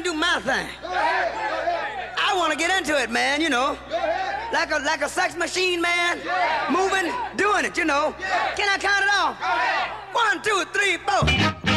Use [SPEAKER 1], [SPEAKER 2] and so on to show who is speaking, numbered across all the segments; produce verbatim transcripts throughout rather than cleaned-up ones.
[SPEAKER 1] and do my thing. I want to get into it, man, you know. Like a like a sex machine, man. Moving, doing it, you know. Can I count it off? One, two, three, four.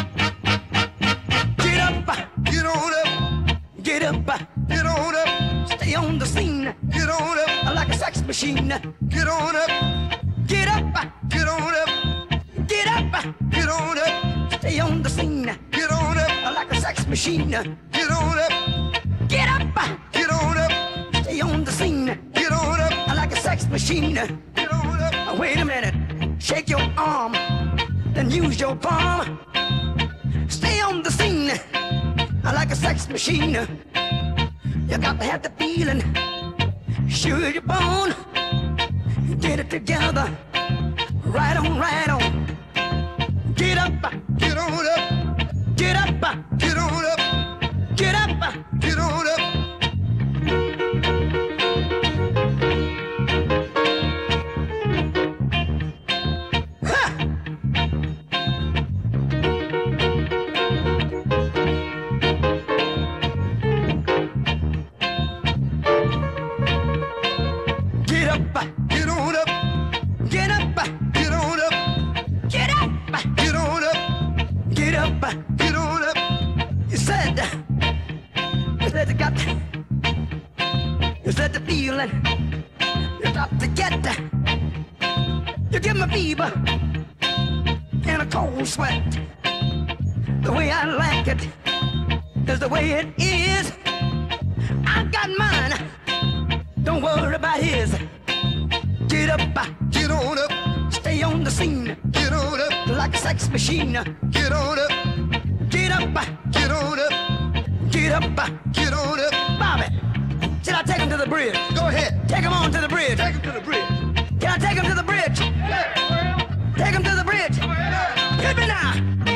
[SPEAKER 1] Get up.
[SPEAKER 2] Get on up.
[SPEAKER 1] Get up.
[SPEAKER 2] Get on up.
[SPEAKER 1] Stay on the scene.
[SPEAKER 2] Get on up.
[SPEAKER 1] Like a sex machine.
[SPEAKER 2] Get on up.
[SPEAKER 1] Get up.
[SPEAKER 2] Get on up.
[SPEAKER 1] Get up.
[SPEAKER 2] Get on up.
[SPEAKER 1] Stay on the scene.
[SPEAKER 2] Get on up.
[SPEAKER 1] Like a sex machine.
[SPEAKER 2] Get on up.
[SPEAKER 1] Get up.
[SPEAKER 2] Get on up.
[SPEAKER 1] Stay on the scene.
[SPEAKER 2] Get on up.
[SPEAKER 1] Like a sex machine.
[SPEAKER 2] Get on up.
[SPEAKER 1] Wait a minute. Shake your arm. Then use your palm. Stay on the scene. Like a sex machine. You got to have the feeling. Sure your bone. Get it together. Right on, right on. Get up.
[SPEAKER 2] Get on up.
[SPEAKER 1] Get up.
[SPEAKER 2] Get on up.
[SPEAKER 1] Get up.
[SPEAKER 2] Get on up.
[SPEAKER 1] Get up.
[SPEAKER 2] Get on up.
[SPEAKER 1] Get up.
[SPEAKER 2] Get on up.
[SPEAKER 1] Get up.
[SPEAKER 2] Get on up.
[SPEAKER 1] Get up.
[SPEAKER 2] Get on up.
[SPEAKER 1] You said, you said you got, you said the feeling, you got to get, you give me fever and a cold sweat. The way I like it is the way it is. I got mine, don't worry about his. Get up,
[SPEAKER 2] Get on up.
[SPEAKER 1] stay on the scene
[SPEAKER 2] Get on up.
[SPEAKER 1] like a sex machine.
[SPEAKER 2] Get on up.
[SPEAKER 1] Get up,
[SPEAKER 2] Get on up.
[SPEAKER 1] get up.
[SPEAKER 2] Get on up.
[SPEAKER 1] Bobby, should I take him to the bridge?
[SPEAKER 2] Go ahead.
[SPEAKER 1] Take him on to the bridge.
[SPEAKER 2] Take him to the bridge.
[SPEAKER 1] Can I take him to the bridge? Take him to the bridge. Hit me now.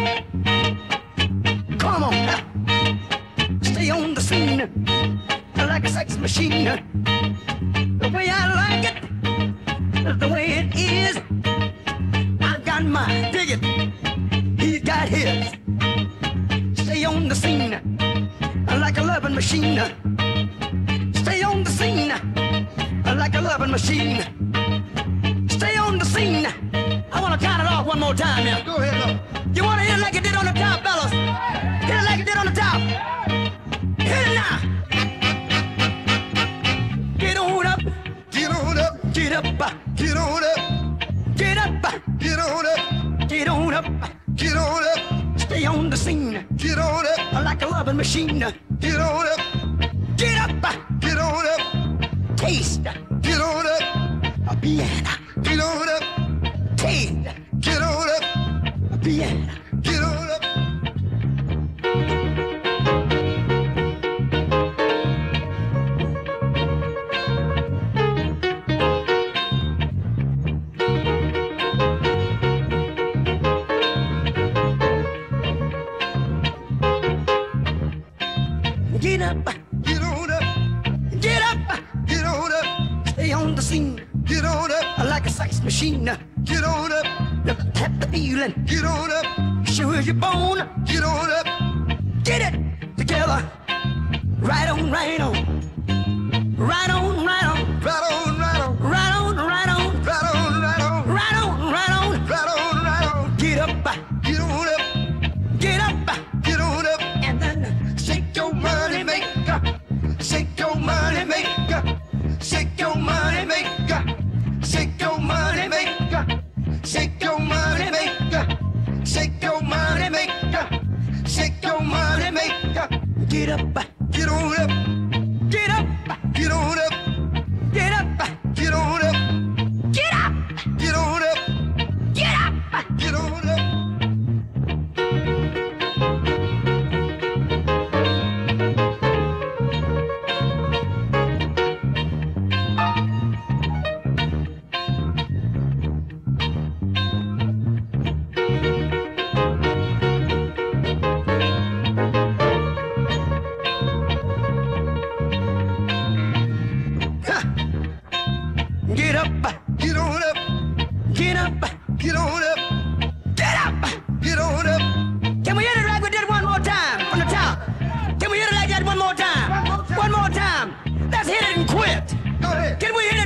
[SPEAKER 1] Come on now. Stay on the scene like a sex machine. The way I like it is the way it is. I got mine. Dig it. He's got his. Stay on the scene like a loving machine. Stay on the scene like a loving machine. Stay on the scene. I want to count it off one more time now.
[SPEAKER 2] Go ahead, look.
[SPEAKER 1] You want to hit it like you did on the top, fellas? Hit it like you did on the top. Hit it now. Get on up.
[SPEAKER 2] Get on up.
[SPEAKER 1] Get up.
[SPEAKER 2] Get on up.
[SPEAKER 1] Get up.
[SPEAKER 2] Get on up.
[SPEAKER 1] Get on up.
[SPEAKER 2] Get on up.
[SPEAKER 1] Stay on the scene
[SPEAKER 2] Get on up.
[SPEAKER 1] like a loving machine.
[SPEAKER 2] Get on up.
[SPEAKER 1] Get up.
[SPEAKER 2] Get on up.
[SPEAKER 1] Taste
[SPEAKER 2] Get on up.
[SPEAKER 1] a piano.
[SPEAKER 2] Get on up.
[SPEAKER 1] Taste
[SPEAKER 2] Get on up.
[SPEAKER 1] a piano.
[SPEAKER 2] Get on up.
[SPEAKER 1] Get up.
[SPEAKER 2] Get on up.
[SPEAKER 1] Get up.
[SPEAKER 2] Get on up.
[SPEAKER 1] Stay on the scene
[SPEAKER 2] Get on up.
[SPEAKER 1] like a sex machine.
[SPEAKER 2] Get on up.
[SPEAKER 1] You tap the feeling.
[SPEAKER 2] Get on up.
[SPEAKER 1] Sure as your bone.
[SPEAKER 2] Get on up.
[SPEAKER 1] Get it together. Right on, right on. Right on, right on.
[SPEAKER 2] Right on, right on.
[SPEAKER 1] Right on, right on.
[SPEAKER 2] Right on, right on.
[SPEAKER 1] Right on, right on.
[SPEAKER 2] Right on, right on.
[SPEAKER 1] Get up.
[SPEAKER 2] Get on up.
[SPEAKER 1] Get up.
[SPEAKER 2] Get on up.
[SPEAKER 1] And then
[SPEAKER 2] Shake your money maker. Shake your money maker. Shake your money maker. Shake your money maker. Shake your money maker. Shake your money maker. Shake your money maker.
[SPEAKER 1] get up.
[SPEAKER 2] Get on up.
[SPEAKER 1] Get up.
[SPEAKER 2] Get on up.
[SPEAKER 1] Get up.
[SPEAKER 2] Get on up.
[SPEAKER 1] Get up.
[SPEAKER 2] Get on up.
[SPEAKER 1] Get up.
[SPEAKER 2] Get on up.
[SPEAKER 1] Let's hit it and quit.
[SPEAKER 2] Go ahead.
[SPEAKER 1] Can we hit